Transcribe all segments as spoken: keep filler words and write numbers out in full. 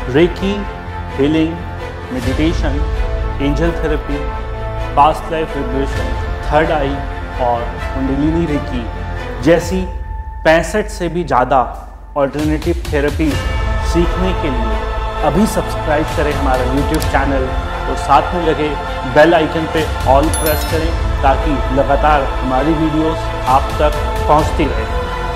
Recce, healing, meditation, angel therapy, past life regression, third eye और Kundalini recce जैसी पैंसठ से भी ज़्यादा ऑल्टरनेटिव थेरेपी सीखने के लिए अभी सब्सक्राइब करें हमारा यूट्यूब चैनल और साथ में लगे बेल आइकन पे ऑल प्रेस करें ताकि लगातार हमारी वीडियोस आप तक पहुंचती रहे।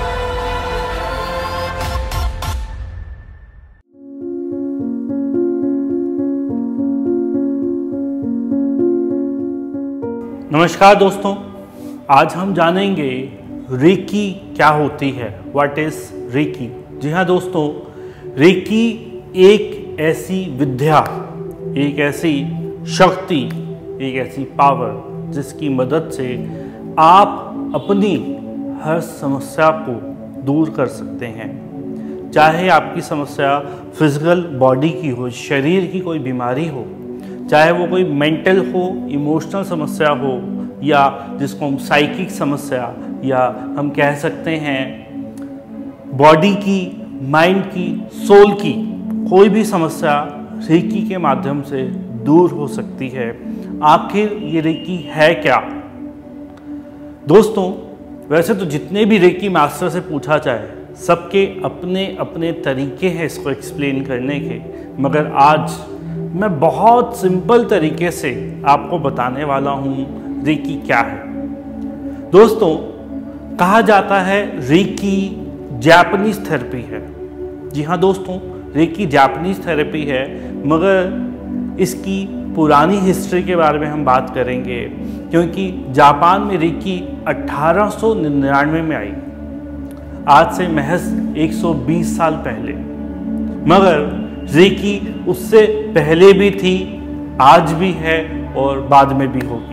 नमस्कार दोस्तों, आज हम जानेंगे रेकी क्या होती है। What is recce. जी हाँ दोस्तों, रेकी एक ऐसी विद्या, एक ऐसी शक्ति, एक ऐसी पावर जिसकी मदद से आप अपनी हर समस्या को दूर कर सकते हैं। चाहे आपकी समस्या फिजिकल बॉडी की हो, शरीर की कोई बीमारी हो, चाहे वो कोई मेंटल हो, इमोशनल समस्या हो, या जिसको हम साइकिक समस्या या हम कह सकते हैं बॉडी की, माइंड की, सोल की कोई भी समस्या रेकी के माध्यम से दूर हो सकती है। आखिर ये रेकी है क्या? दोस्तों, वैसे तो जितने भी रेकी मास्टर से पूछा जाए सबके अपने अपने तरीके हैं इसको एक्सप्लेन करने के, मगर आज मैं बहुत सिंपल तरीके से आपको बताने वाला हूँ रेकी क्या है। दोस्तों, कहा जाता है रेकी जापानीज थेरेपी है। जी हाँ दोस्तों, रेकी जापानीज थेरेपी है, मगर इसकी पुरानी हिस्ट्री के बारे में हम बात करेंगे क्योंकि जापान में रेकी अठारह सौ निन्यानवे में आई, आज से महज एक सौ बीस साल पहले। मगर रेकी उससे पहले भी थी, आज भी है और बाद में भी होगी।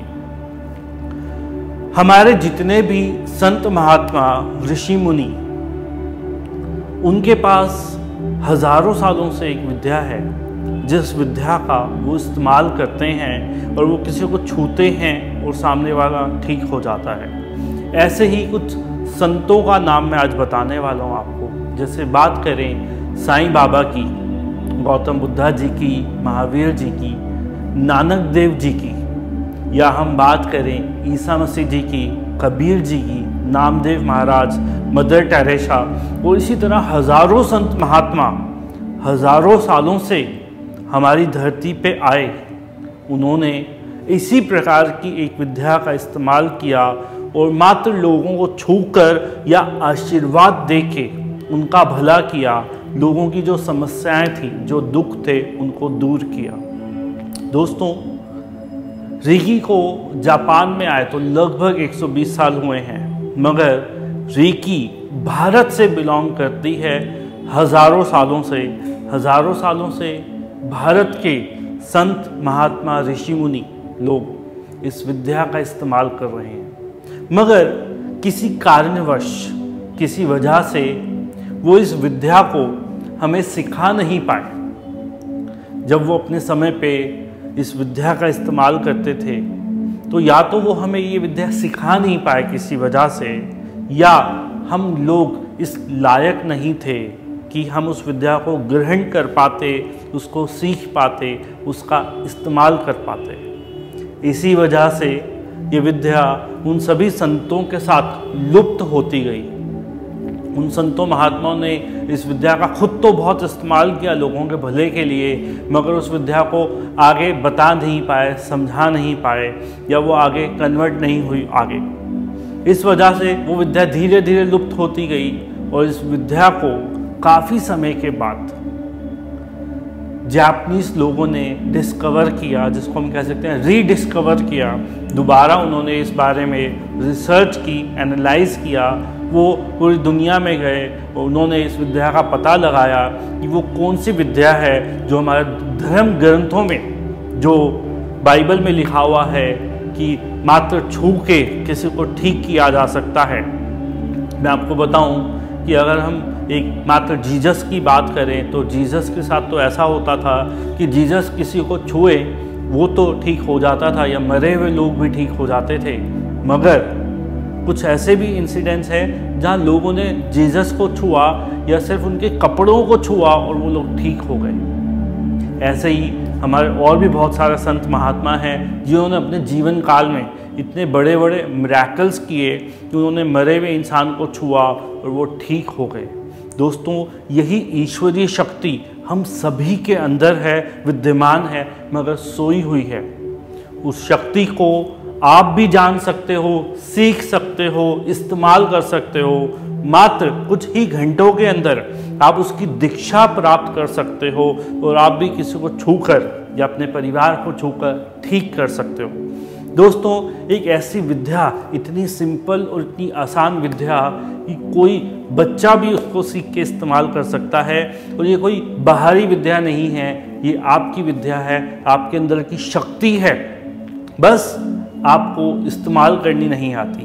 हमारे जितने भी संत महात्मा, ऋषि मुनि, उनके पास हजारों सालों से एक विद्या है जिस विद्या का वो इस्तेमाल करते हैं और वो किसी को छूते हैं और सामने वाला ठीक हो जाता है। ऐसे ही कुछ संतों का नाम मैं आज बताने वाला हूँ आपको। जैसे बात करें साईं बाबा की, गौतम बुद्धा जी की, महावीर जी की, नानक देव जी की, या हम बात करें ईसा मसीह जी की, कबीर जी की, नामदेव महाराज, मदर टेरेसा, और इसी तरह हजारों संत महात्मा हजारों सालों से हमारी धरती पे आए। उन्होंने इसी प्रकार की एक विद्या का इस्तेमाल किया और मात्र लोगों को छूकर या आशीर्वाद देके उनका भला किया, लोगों की जो समस्याएं थी, जो दुख थे, उनको दूर किया। दोस्तों, रेकी को जापान में आए तो लगभग एक सौ बीस साल हुए हैं, मगर रेकी भारत से बिलोंग करती है हजारों सालों से। हजारों सालों से भारत के संत महात्मा, ऋषि मुनि लोग इस विद्या का इस्तेमाल कर रहे हैं, मगर किसी कारणवश, किसी वजह से वो इस विद्या को हमें सिखा नहीं पाए। जब वो अपने समय पे इस विद्या का इस्तेमाल करते थे तो या तो वो हमें ये विद्या सिखा नहीं पाए किसी वजह से, या हम लोग इस लायक नहीं थे कि हम उस विद्या को ग्रहण कर पाते, उसको सीख पाते, उसका इस्तेमाल कर पाते। इसी वजह से ये विद्या उन सभी संतों के साथ लुप्त होती गई। उन संतों महात्माओं ने इस विद्या का खुद तो बहुत इस्तेमाल किया लोगों के भले के लिए, मगर उस विद्या को आगे बता नहीं पाए, समझा नहीं पाए, या वो आगे कन्वर्ट नहीं हुई आगे। इस वजह से वो विद्या धीरे धीरे लुप्त होती गई और इस विद्या को काफ़ी समय के बाद जापानीज लोगों ने डिस्कवर किया, जिसको हम कह सकते हैं रीडिस्कवर किया। दोबारा उन्होंने इस बारे में रिसर्च की, एनालाइज किया। वो पूरी दुनिया में गए और उन्होंने इस विद्या का पता लगाया कि वो कौन सी विद्या है जो हमारे धर्म ग्रंथों में, जो बाइबल में लिखा हुआ है कि मात्र छू के किसी को ठीक किया जा सकता है। मैं आपको बताऊं कि अगर हम एक मात्र जीसस की बात करें तो जीसस के साथ तो ऐसा होता था कि जीसस किसी को छुए वो तो ठीक हो जाता था, या मरे हुए लोग भी ठीक हो जाते थे। मगर कुछ ऐसे भी इंसिडेंट्स हैं जहाँ लोगों ने जीसस को छुआ या सिर्फ उनके कपड़ों को छुआ और वो लोग ठीक हो गए। ऐसे ही हमारे और भी बहुत सारे संत महात्मा हैं जिन्होंने अपने जीवन काल में इतने बड़े बड़े मिरेकल्स किए कि उन्होंने मरे हुए इंसान को छुआ और वो ठीक हो गए। दोस्तों, यही ईश्वरीय शक्ति हम सभी के अंदर है, विद्यमान है, मगर सोई हुई है। उस शक्ति को आप भी जान सकते हो, सीख सकते हो, इस्तेमाल कर सकते हो। मात्र कुछ ही घंटों के अंदर आप उसकी दीक्षा प्राप्त कर सकते हो और आप भी किसी को छूकर या अपने परिवार को छूकर ठीक कर सकते हो। दोस्तों, एक ऐसी विद्या, इतनी सिंपल और इतनी आसान विद्या कि कोई बच्चा भी उसको सीख के इस्तेमाल कर सकता है। और ये कोई बाहरी विद्या नहीं है, ये आपकी विद्या है, आपके अंदर की शक्ति है, बस आपको इस्तेमाल करनी नहीं आती।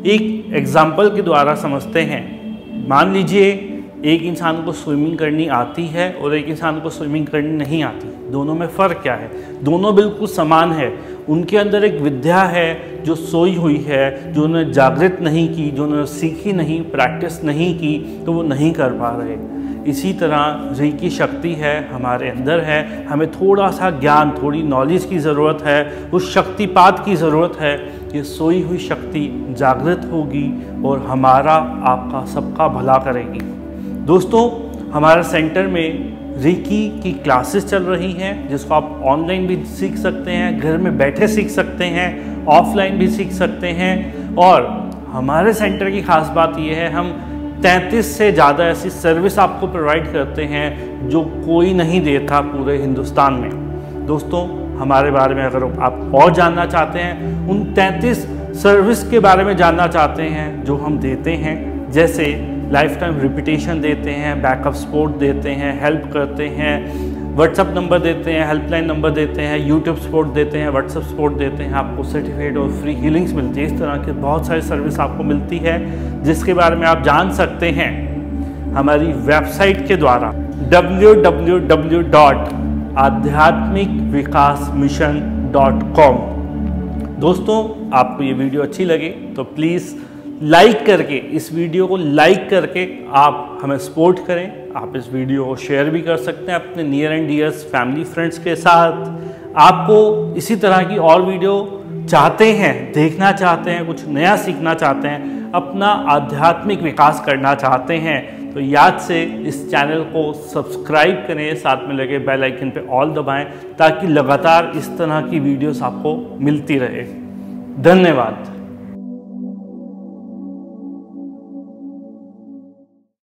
एक एग्जाम्पल के द्वारा समझते हैं। मान लीजिए एक इंसान को स्विमिंग करनी आती है और एक इंसान को स्विमिंग करनी नहीं आती। दोनों में फ़र्क क्या है? दोनों बिल्कुल समान है। उनके अंदर एक विद्या है जो सोई हुई है, जो उन्होंने जागृत नहीं की, जो उन्होंने सीखी नहीं, प्रैक्टिस नहीं की, तो वो नहीं कर पा रहे। इसी तरह री की शक्ति है, हमारे अंदर है। हमें थोड़ा सा ज्ञान, थोड़ी नॉलेज की ज़रूरत है, उस शक्तिपात की ज़रूरत है। ये सोई हुई शक्ति जागृत होगी और हमारा, आपका, सबका भला करेगी। दोस्तों, हमारे सेंटर में रेकी की क्लासेस चल रही हैं, जिसको आप ऑनलाइन भी सीख सकते हैं, घर में बैठे सीख सकते हैं, ऑफलाइन भी सीख सकते हैं। और हमारे सेंटर की खास बात यह है, हम तैंतीस से ज़्यादा ऐसी सर्विस आपको प्रोवाइड करते हैं जो कोई नहीं देता पूरे हिंदुस्तान में। दोस्तों, हमारे बारे में अगर आप और जानना चाहते हैं, उन तैंतीस सर्विस के बारे में जानना चाहते हैं जो हम देते हैं, जैसे लाइफ टाइम रिपीटेशन देते हैं, बैकअप सपोर्ट देते हैं, हेल्प करते हैं, व्हाट्सअप नंबर देते हैं, हेल्पलाइन नंबर देते हैं, यूट्यूब सपोर्ट देते हैं, व्हाट्सअप सपोर्ट देते हैं, आपको सर्टिफिकेट और फ्री हीलिंग्स मिलती है। इस तरह के बहुत सारी सर्विस आपको मिलती है, जिसके बारे में आप जान सकते हैं हमारी वेबसाइट के द्वारा डब्ल्यू डब्ल्यू डब्ल्यू डॉट आध्यात्मिक विकास मिशन डॉट कॉम। दोस्तों, आपको ये वीडियो अच्छी लगे तो प्लीज़ लाइक करके, इस वीडियो को लाइक करके आप हमें सपोर्ट करें। आप इस वीडियो को शेयर भी कर सकते हैं अपने near and dears, family, friends के साथ। आपको इसी तरह की और वीडियो चाहते हैं, देखना चाहते हैं, कुछ नया सीखना चाहते हैं, अपना आध्यात्मिक विकास करना चाहते हैं, तो याद से इस चैनल को सब्सक्राइब करें, साथ में लगे बेल आइकन पे ऑल दबाएं, ताकि लगातार इस तरह की वीडियोस आपको मिलती रहे। धन्यवाद।